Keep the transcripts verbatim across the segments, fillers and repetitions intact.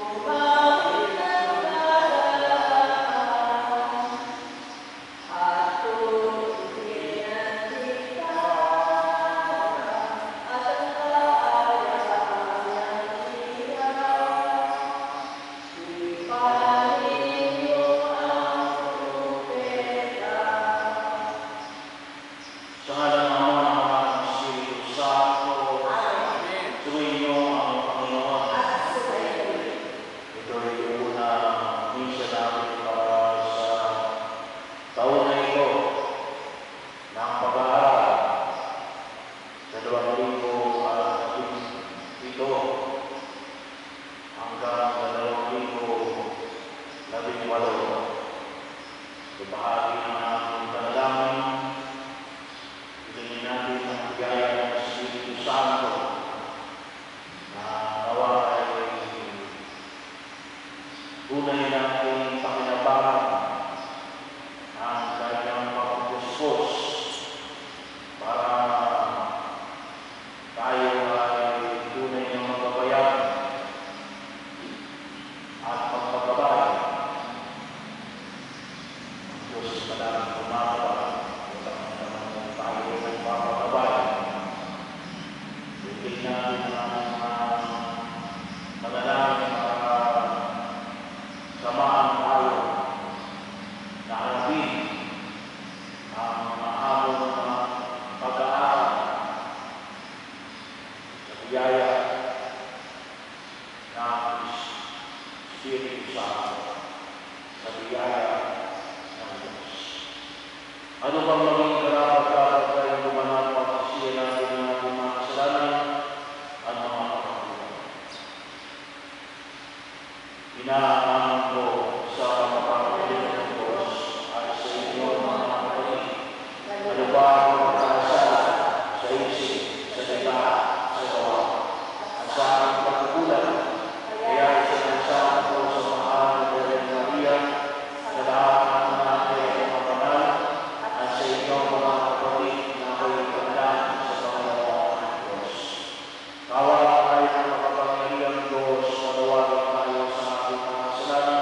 Kawan tayo ng makapangyarihan Diyos, manawagan tayo sa ating mga kasalanan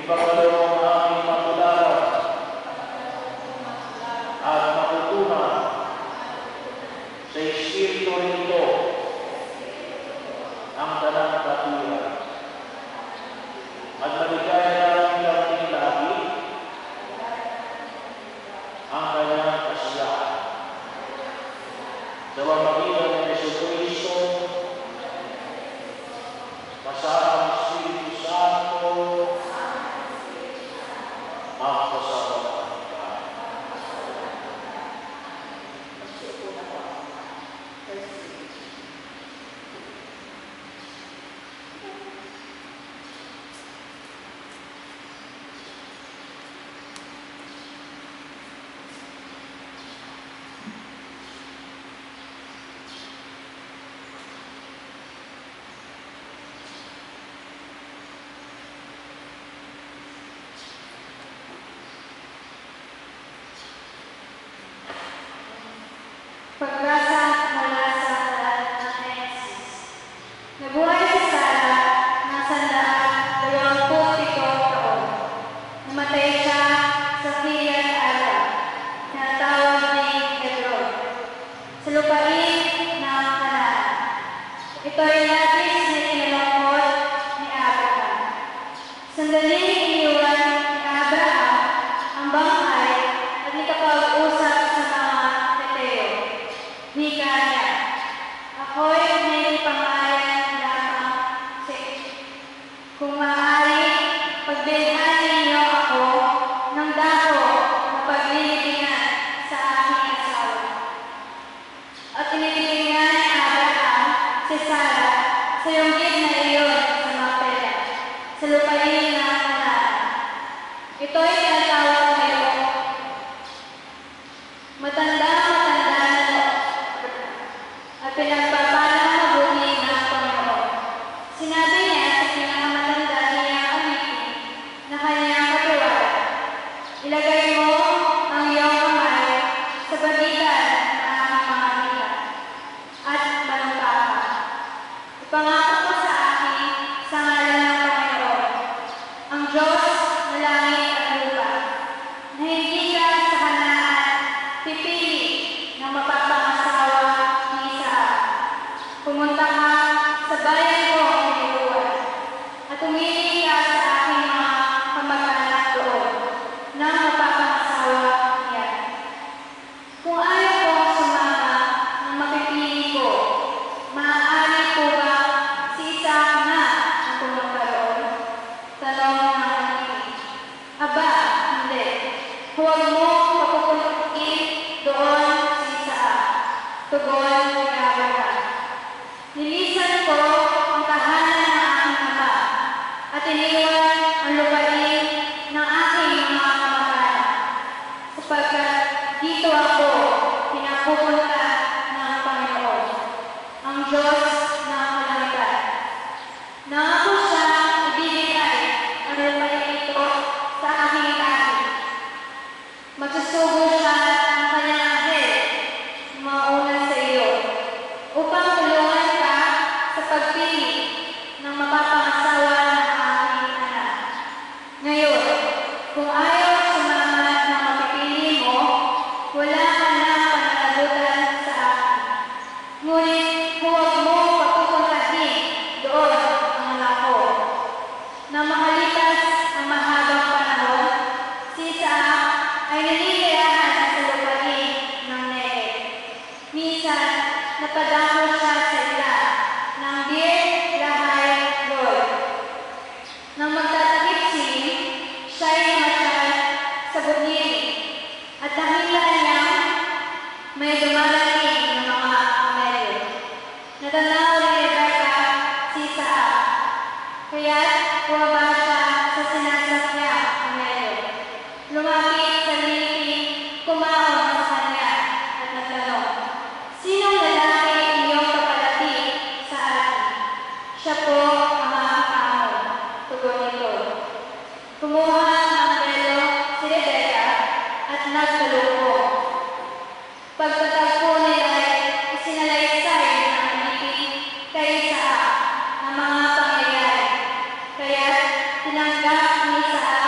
ipagkaloob ang aming matularan at matutunan sa Espiritu nito ang tanang katuyan at maligaya namin kaming lagi ang kanyang kasiyahan. Sa pamamagitan ng Jesucristo, kasama ang Espiritu Santo, magpasalamat ka. Pagbasa mula sa aklat ng Henesis. Nabuhay si Sara ng sandaan dalawampu't pitong taon. Namatay siya sa Kiriath Arba, na tawag ni Hebron, sa lupain ng Kanaan. Ito'y labis na kinalungkot ni Abraham. Sandaling iniwan ni Abraham ang bangkay at nakapag-usap sa mga Heteo. Wika niya, ako'y may pangalan lamang sa kung maaari, pagbilhan ninyo ako ng dako na paglilibingan sa aking asawa. At inilibingan ni Abraham si Sara sa yunggit na iyon sa Makpela, sa lupain ng Kanaan. Ito'y tinatawag ngayon matanda-matanda na at pinagpapalang mabuti ng Panginoon. Sinabi niya sa pinakamatanda niyang amitin na kanyang katiwala, ilagay mo ang iyong kamay sa pagitan ng aking mga amitan at manumpa ka. Ipangako ko sa akin sa ngalan ng Panginoon, ang Diyos na langit at lupa, na hindi ka sa Kanaan pipili ng mapapangasawa ni Isaac. Pumunta ka sa bayan ko pinuluan at umili ka sa aking mga kamag-anak doon ng mapapangasawa niya. Kung ayaw ko sumama ng mapipili ko, maaari ko ba si Isaac na ang pumunta doon? Tanong ng amitin. Aba, hindi. Huwag mo papupuntiin doon si Isaac. Tugon ni Abraham. Nilisan ko ang tahanan ng aking ama at iniwan ang lupain ng aking mga kamag-anak, sapagkat dito ako pinapupunta ng Panginoon, ang Diyos ng kalangitan. Nangako siyang ibibigay ang lupain ito sa aking kahit. Magsusugo siya ng kanyang anghel mauna sa iyo upang tulungan ka sa pagpili ng mapapangasawa ng aking anak. Ngayon, kung ayaw sumama ng mapipili mo, wala ka na pananagutan sa akin. Ngunit huwag mo papupuntahin doon ang anak ko. Nang makalipas ang mahabang panahon, si Isaac ay naninilahan sa lupain ng Negev. Minsan, napadako siya sa ila ng Bir Lahai Roi. Nang magtatakip siling, siya'y namasyal sa butniri at nakita niyang may dumarating ng mga kamelyo. Natanaw ni Rebecca si Isaac, kaya't bumaba siya sa sinasakyan kamelyo. Lumapit sa liping, kumaon sa kanya at nagtanong, sinong lalaki iyong kapalapit sa atin? Siya po ang aking amo, tugon nito. Kumuha ng belo si Rebecca at nagtalupo. Pagtatagpo nila ay isinalaysay ng alipin kay Isaac ang mga pangyayari. Kaya tinanggap ni Isaac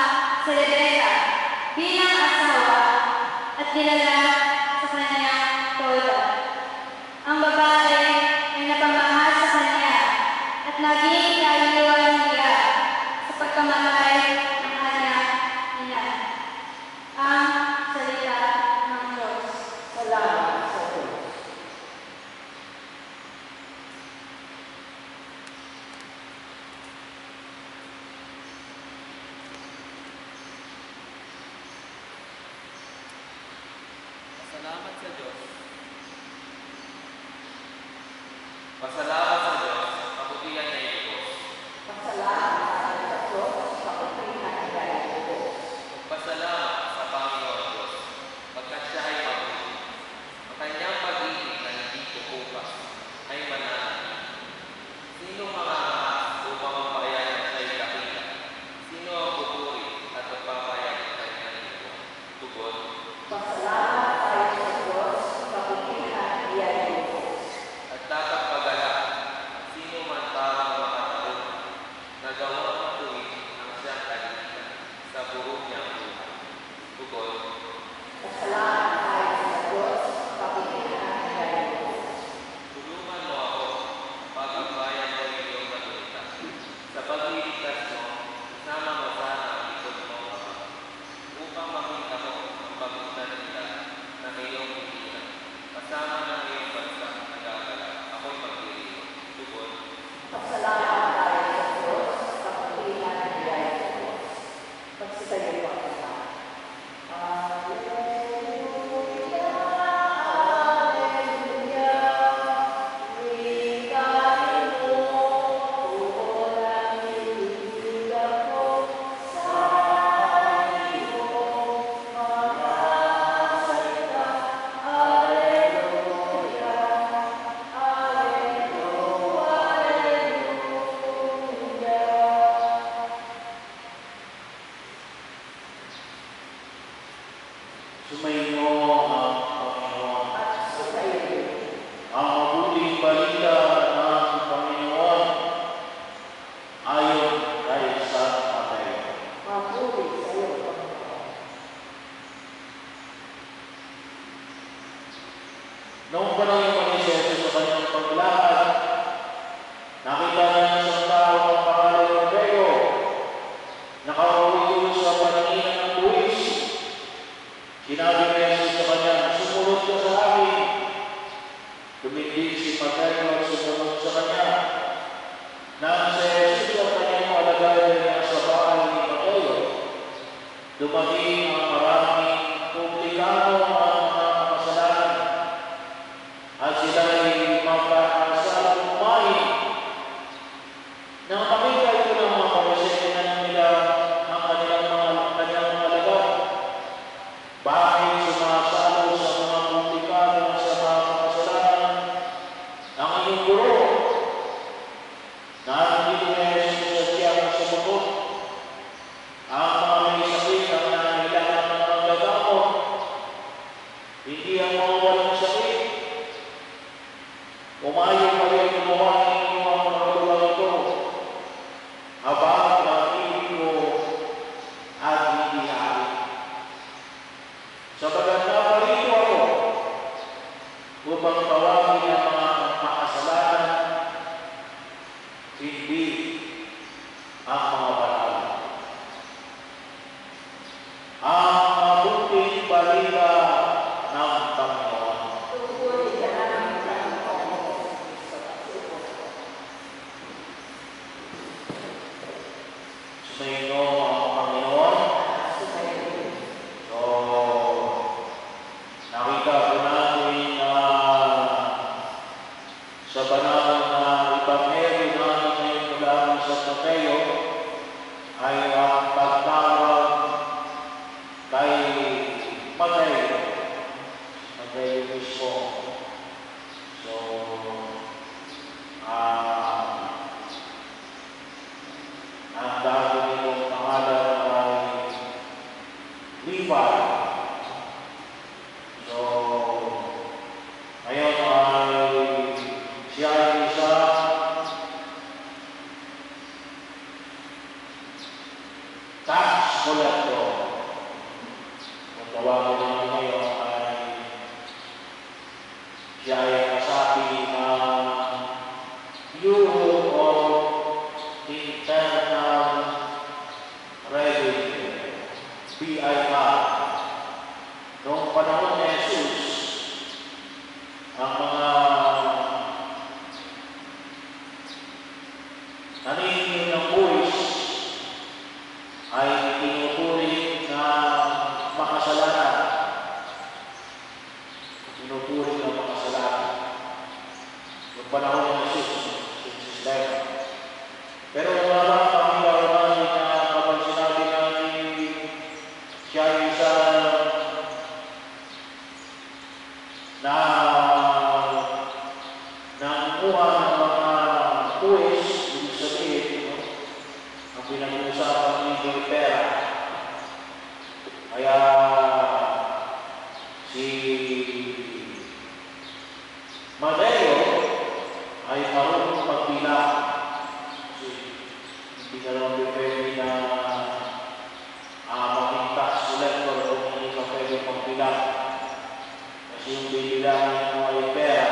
dinala sa kanyang toyo. Ang babae ay napamahal sa kanya at naging naiiwan niya sa pagkamatay ng kanyang ina. Ang salita ng Diyos. Salamat sa Diyos. Pasalamat sa Diyos. Pasalamat sa Diyos, kabutihan niya yung Diyos. Pasalamat sa Diyos sa kapatihan niya ng Diyos. Pasalamat sa Panginoon Diyos, pagkat siya ay mabuti. Ang kanyang pag-ibig na hindi kukupas ay mananatili. Sino mangangahas upang mapahayagan na siya'y dakila? Sino ang pupuri at magpapahayagan na kanyang ito? Tugon. Pasalamat tayo sa Diyos sa kapatihan niya ng Diyos. At dapat pagala, sino man parang makatalon, na gawang matuwid ang siyang kalitan sa buong niyang buhay. Tugon. Pasalamat tayo sa Diyos sa kapatihan niya ng Diyos. Tulungan mo ako, pagkabayan mo iyong matulita. Sa pagliligtas mo, isama mo sana ang likod mo, Ama, upang makita mo ang pagutan nila na iyong hihilan. Kasama ng iyong bansang nagagala, ako'y magdiriwang. Tugon. Pasalamat tayo sa Diyos sa kapatihan niya ng Diyos. Magsitayo po ang lahat. Alleluia, alleluia, wikay mo, tulang iluga ko, sa iyo, mga salita. Alleluia, alleluia, alleluia. Sumainyo ang Panginoon. At sumayo. Ang mabuting balita ng Panginoon ayon kay San Mateo. Mabuti sa iyo, Panginoon. Noong panahon ni Jesus sa kanyang paglakad, nakita niya ng isang tao ng pangalan ni Mateo, nakauwi sa paninginan ng buwis. Sinabi ni Jesus sa kanya, sumunod ka sa akin. Tumindig si Mateo at sumunod sa kanya. Nang sa Jesus at kanyang alagay niya sa bahay ni Mateo, dumating ang maraming publikano ang mga makasalanan at sila'y magkakasal kumain. Nang makita ito ng mga Pariseo nila ang kanilang mga kanyang mga alagad, bakit sumasalo sa mga publikano sa mga makasalanan ang iyong guro? Nandito na Jesus sa tiyang sumunod. Ang mga may sakit ang nangailangan ng panggagamot, hindi ang mga walang sakit. Umayo pa rin gumawa ninyo ang mga lugar ito, habang nakikita ko at hindi hari. Sapagat naparito ako upang tawagin ang mga makasalanan, hindi ang mga banal. Ang mabuting balita ng Panginoon. Tungkol ka namin sa Panginoon sa pagsuko. Sumainyo ang Panginoon. At sumayo. So, nakita po natin na sa banal na Ebanghelyo natin ngayon mula sa Mateo ay ang pagtawag kay Mateo. Mateo mismo. So, ah, ang dati nitong pangalan ay Levi. So, ngayon ay siya ay isa tax collector. Kung tawagin naman ngayon ay naningin ng buwis ay tinuturing na makasalanan. Tinuturing na makasalanan. Yung panahon ng Jesus, yung sistema. Pero wala kami karoon na kapag sinabi natin siya ay isa na nanguha ng mga buwis, ibig sabihin, no? Ang pinag-uusapan ninyo ay pera. Kaya si Mateo ay marunong magbilang. Kasi hindi na lang pwede na uh, maging tax collector o hindi ka pwede magbilang. Kasi yung bibilangin mo ay pera.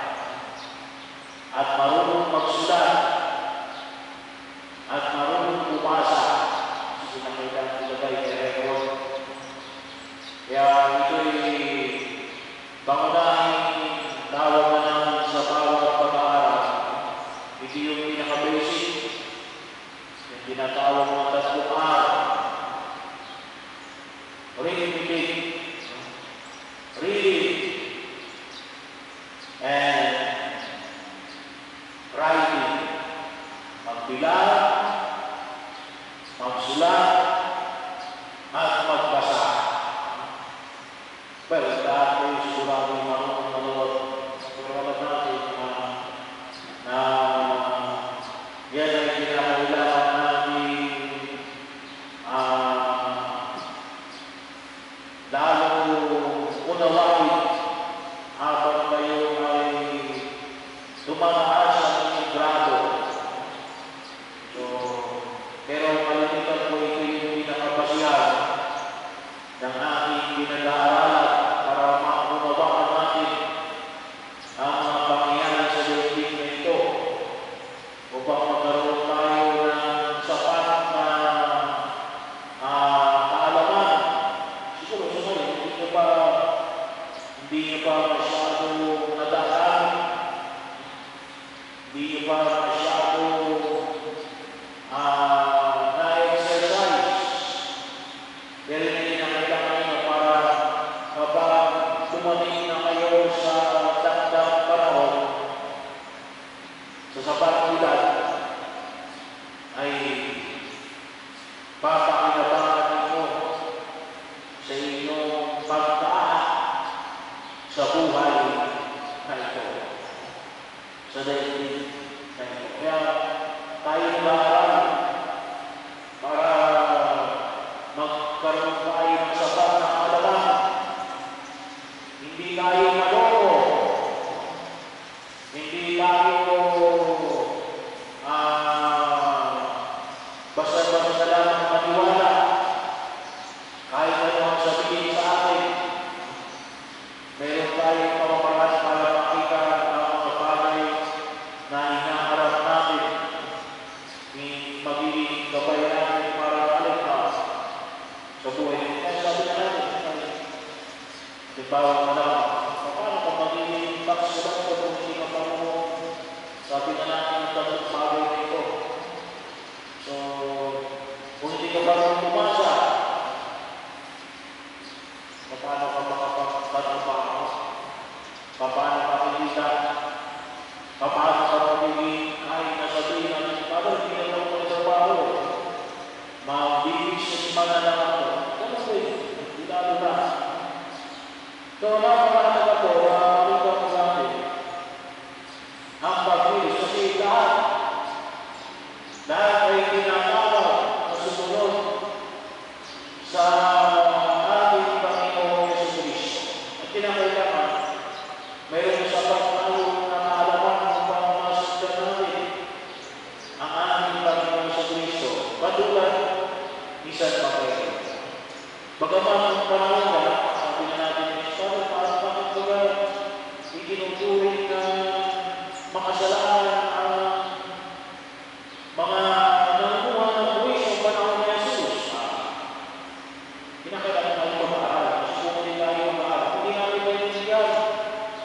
At marunong magsulat. At marunong bumasa. Kasi nakita ang ilagay kay record. Kaya ito'y pangunahing tawag na namin sa bawat pag-aaral. Ito yung pinaka-basic. Yung tinatawag ng tatlong araw. Reading, reading, and writing. Magbilang, magsulat, at magbasa. Pero dahil ko sigurado yung marunong manood, pero alam natin na na yan ay kinakailangan natin uh, lalo unawain habang kayo ay tumataas sa inyong grado. So, pero kalimitan po ito yung pinakabasihan ng ating pinag-aaralan para maunawaan natin ang mga pangyayari sa daigdig na ito upang magkaroon tayo ng sapat na uh, kaalaman. Siguro sa ngayon, hindi nyo pa hindi nyo pa masyado nadaan, hindi nyo pa masyado uh, na-exercise. Pero hindi na kailangan nyo para kapag dumating na kayo sa dagdag panahon, sa sapat edad, ay papakinabangan ninyo sa inyong pagtaan sa buhay na ito, sa daigdig na ito. Kaya tayo nag-aaral para magkaroon tayo ng sapat na kaalaman. Hindi tayo maloko. Hindi tayo uh, basta-basta lang maniwala. Kahit ano ang sabihin sa atin, meron tayong pamamaraan para makita ang mga bagay na hinaharap natin. Magiging gabay natin para aligtas sa buhay. Kaya sabi na natin, di ba ang alam, paano kung magiging tax-collector kung hindi ka marunong? Sabi na natin ang tatlong bagay na ito. So, kung hindi ka marunong bumasa, paano ka makapagtrabaho? Paano ka kumita? Paano ka magiging kahit na sabihin natin, paano hindi na lang ko trabaho? Mabibis na mana lang ako. Ano ba yun? Ilalo na. So, mga kapatid ako, makikita ko sa atin, ang pag-ilis. Kasi lahat, lahat ay tinatawag na sumunod sa ating Panginoon Jesucristo. At kinakailangan, mayroon sa pagkakaroon na kaalaman upang masundan natin ang ating Panginoon Jesucristo. Patulad, isang pagkain. Bagaman ang panahon na, sabi na natin, sabi parang bakit ba ikinuturing na makasalanan ang mga nanguha ng buwis sa panahon ni Jesus. Kinakailangan tayo mag-aaral. Kasi kung hindi tayo mag-aaral, hindi natin ba yung siyan?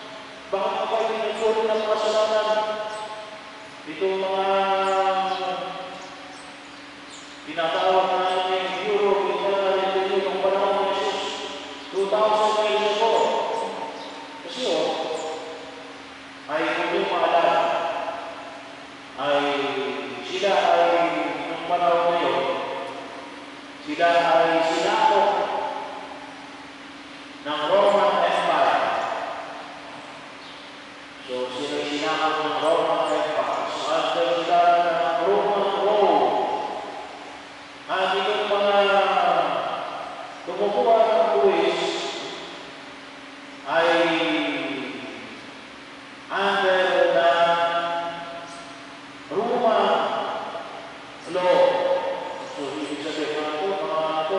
Bakit pa kayo inuturing ng makasalanan? Ito mga panahon na yun, sila ay sinakop ng Roman Empire. So, sila ay sinakop ng Roman Empire. So, under sila ng Roman Rome. At itong mga tumukuha ng buwis ay under the Roman law. So, ibig sabihin mga ito, mga ito,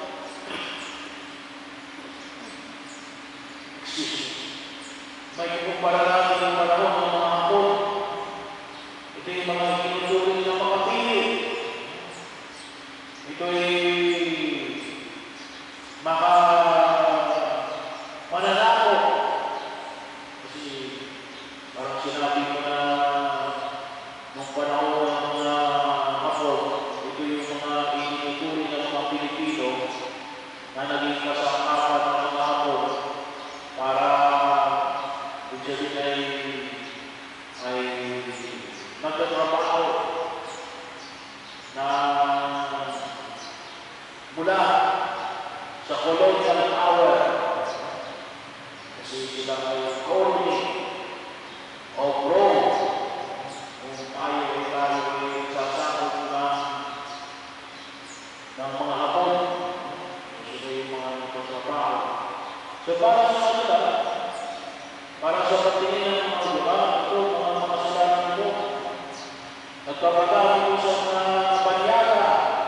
excuse me, may kukumpara natin yung panahon ng mga hapon. Ito yung mga tinuturing ng mga pili. Ito ay maka mananako. Kasi parang sinabi ko na nung panahon ng mga hapon, ito yung mga itinuturing ng mga Pilipino na naging kasangkapan ng mga hapon para kung sabihin ay ay nagtatrabaho na mula sa colonial power kasi sila ay colony of Rome. Kung tayo ay tayo ay sasakot ng ng mga hapon, sila yung mga nagtatrabaho. So para sa kanila, para sa patingin ng mga lugar, ito, mga mga kasalanan ito, nagpapagawa ito sa mga banyaga.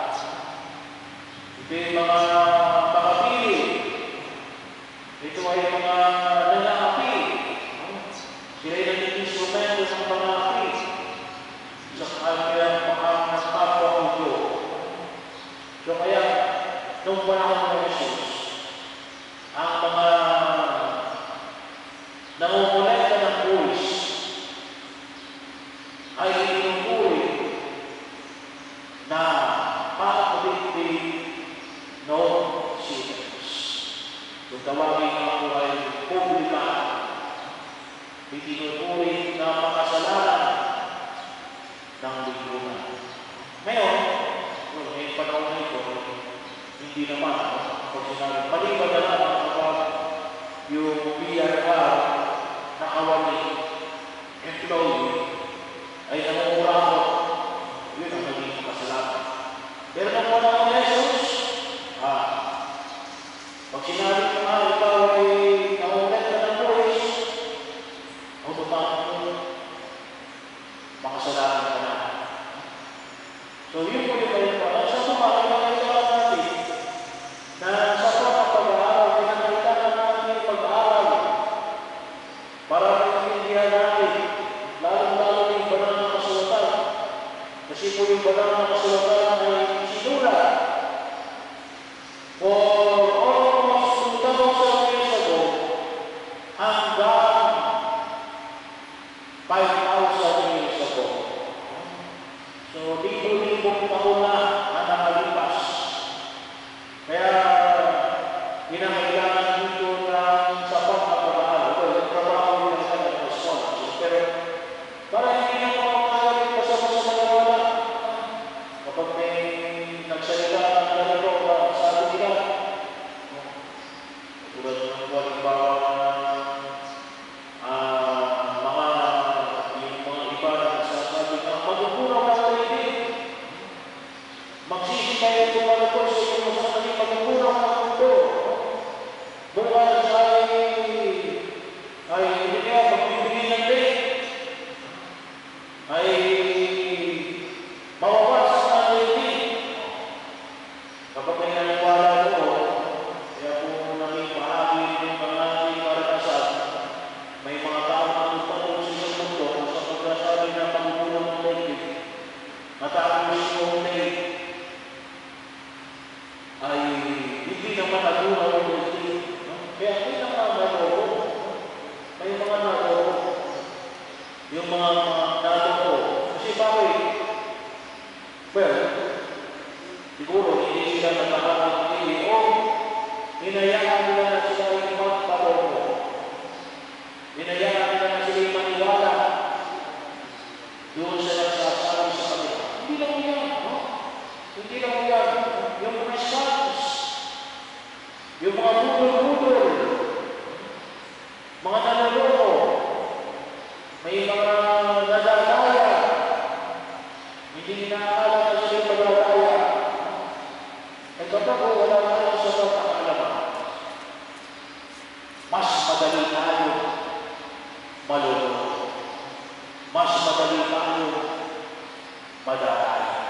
Ito yung mga makapili. Ito ay mga nangapi. Sila ay naging instrumento ng pangapi sa kanilang mga kapwa-ulo. So kaya, nung panahon ng Jesus, ang mga nangungulekta ng buwis ay itinuturi na makakabiti no sinners. Kung tawagin ako ay publika, itinuturi na makasalanan ng lipunan. Ngayon, kung may panahon na ito, hindi naman, kung sinabi, maliban na lang kapag yung B R R na awali employee ay namumuraho, yun ang naging kasalanan. Pero nung panahon ni Jesus, ah, pag sinabi ko nga, ikaw ay namumulekta ng buwis, automatic mo, makasalanan ka na. So yun po yung kayo pa. Sa sumakay na kayo natin, na sa mga pag-aaral, pinakailangan natin yung pag-aaral para maintindihan natin, lalong-lalo yung banal na kasulatan. Kasi po yung banal na kasulatan ay sinulat for almost two thousand years ago hanggang five thousand years ago. So, libo-libong taon na ang nakalipas. Kaya, kinakailangan dito ng sapat na pag-aaral. Ito, yung trabaho yung kanyang response. Pero, para hindi na mga kaya pasama sa mga kapag may nagsalita ng ganito, sabi nila, tulad ng halimbawa ng mga yung mga iba na nagsasabi na magpupuraw ka sa litin. Magsisipay ito mga po sa inyo sa kanyang magpupuraw ka mundo. Bukas ay ay hindi niya magbibigay ng rin. Ay mawawasan ang litin. Kapag may naniwala ko, kaya po naging bahagi ng mga ating karanasan, may mga taong natutulong sa isang mundo sa pagkasabi ng pagpupulong ng litin. Matapos yung litin ay hindi naman nagunaw ang litin. Kaya may mga naturo, may mga naturo, yung mga naturo. Kasi bakit? Well, siguro hindi sila nagkakaroon ng hindi o hinayaan nila na sila ay magpapaloko. Hinayaan nila na sila ay maniwala doon sa nagsasabi sa kanila. Hindi lang yan, no? Hindi lang yan. Yung mga status, yung mga budol-budol, mga naloloko, may mga nadadaya, hindi inaakala na sila madadaya. At kapag wala tayo sa pagkakalaman, mas madali tayo maluloko. Mas madali tayo madadaya.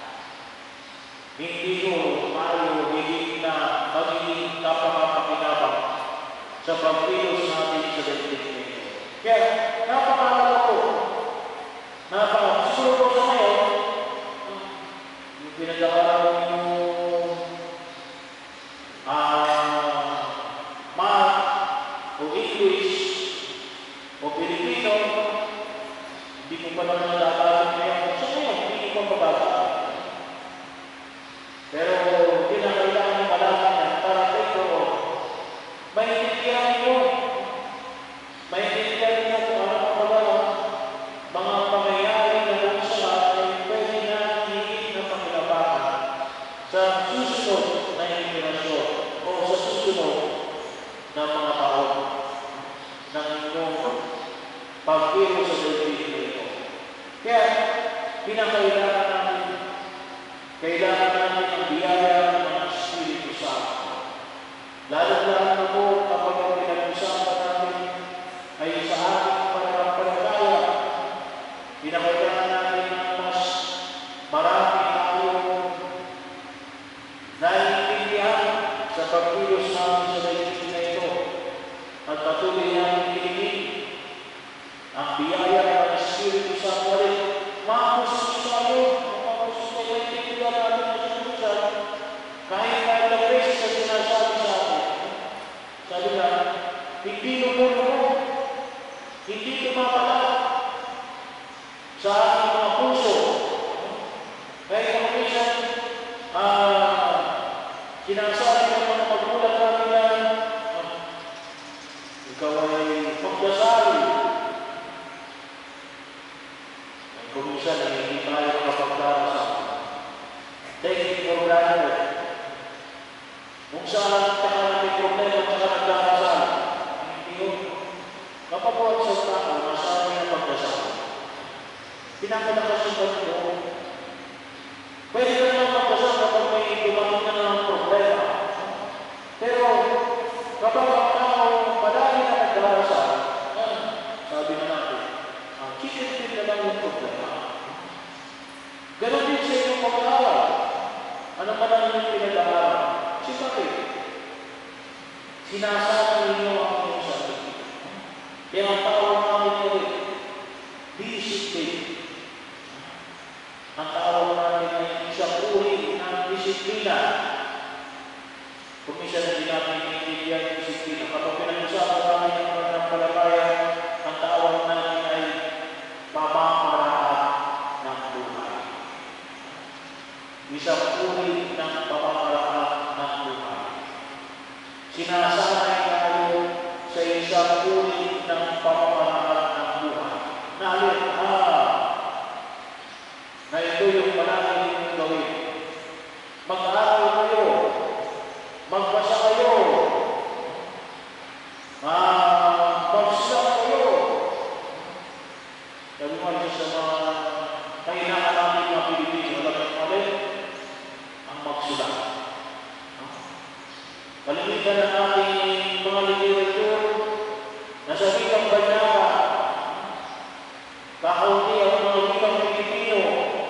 Hindi ko tayo higit na magiging kapakapakinabang sa pagkilos natin sa daigdig nito. Kaya, napakalaman ko, napakalaman, siguro ko sa ngayon, yung pinag-aaralan yung uh, math o English o Pilipino, hindi ko pa naman nalalaman ngayon. So ngayon, hindi ko mababa. Pero kinakailangan ng malaman niya para ito, maintindihan niyo, maintindihan niyo kung ano ang mga mga pangyayari na kung saan ay pwede na higit na pakilabakan sa susunod na iminasyon o sa susunod na mga taon ng inyong pagkiro sa daigdig nito. Kaya, pinakailangan natin, kailangan natin ang biyaya ng mga Espiritu Santo. Lalo-lalo na po kapag ang pinag-usapan natin ay sa ating pananampalataya, pinakailangan natin ng mas marami tayong naiintindihan sa pagkilos natin sa daigdig na ito at patuloy natin hilingin ang biyaya ng Espiritu Santo rin. Mapusin tayo, mapusin tayo, naiintindihan natin ang sinusan kahit na ilang beses na sinasabi sa atin. Sabi na, hindi lumulunod, hindi tumapalat sa ating mga puso. Kahit ang minsan, ah, sinasabi ng mga magulang namin na, ah, ikaw ay magdasal. Ay kuminsan ay hindi tayo makapagdarasal. Thank you for brother. Kung saan ka na may problema sa nagdarasal, hindi yun. Kapag sa tao, masabi na pagdasal. Pinakalakas yung pagdasal. Pwede ka naman magdasal kapag may dumating ka na ng problema. Pero kapag ang tao madali na nagdarasal, sabi na natin, ang chicken na lang yung problema. Ganon din sa inyong pag-aaral. Ano man ang inyong pinag-aaral? Si bakit? Sinasama ninyo ang inyong sarili. Kaya ang tawag namin nyo rin, discipline. Ang tawag namin ay isang uri ng disiplina. Kung isa na din natin inindihan ng disiplina, kapag pinag-usapan namin ang pananampalataya, ang tawag namin ay pamamaraan ng buhay. Isang uri ng pamamaraan ng buhay. Sinasanay tayo sa isang uri ng pamamaraan ng buhay. Nalit, ah, na ito yung palagi ninyong gawin. Mag-aaral kayo, magbasa kayo, ah, magsulat kayo. Sabi mo ito sa mga kailangan natin mga Pilipino, alam mo ulit, ang magsulat. Kalimitan ng ating mga literature na sa wikang banyaga, kakaunti ang mga wikang Pilipino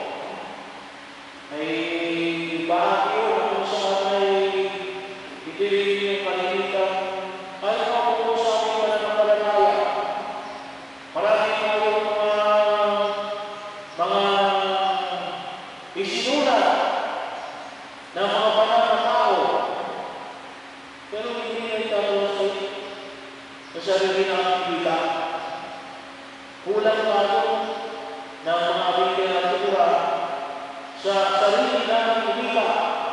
ay bahagi yun na kung saan ay itirin yung kalimitan ay makukuha sa ating pananampalataya. Marami tayong mga mga isinulat na mga banal na tao. Pero hindi na itatanong sa sarili natin kita. Kulang tayo ng mga literatura sa sarili natin kita.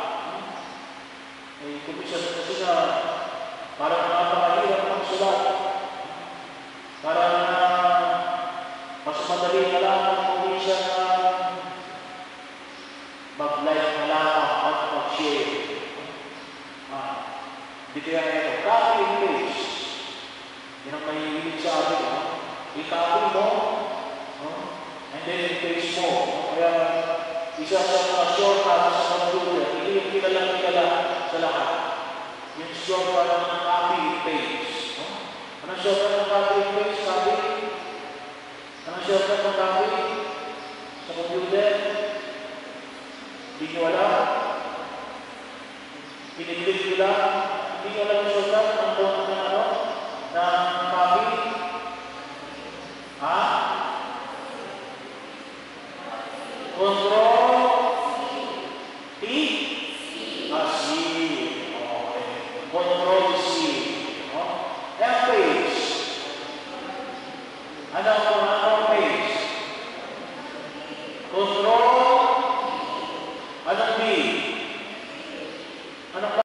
Ay kumisa kasi na parang napakahirap magsulat. Parang na mas madali na lang ang kumisa na mag-like na lamang at mag-share. Ah, hindi kaya na ito. Copy and paste. Yan ang mahihilig sa atin. Ha? I-copy mo, no? And then i-paste mo. Kaya isa sa mga shortcut sa computer, hindi yung kilala-kilala sa lahat. Yung shortcut ng copy and paste. No? Anong shortcut ng copy and paste? Copy? Anong shortcut ng copy? Sa computer? Hindi nyo alam? Piniglig nyo lang? Hindi nyo alam yung shortcut ng ng ano? Ng copy? Ha? Control? T? Ah, C. Okay. Control C. Oh. F page. Ano ang ano page? Control? Anong B? Anong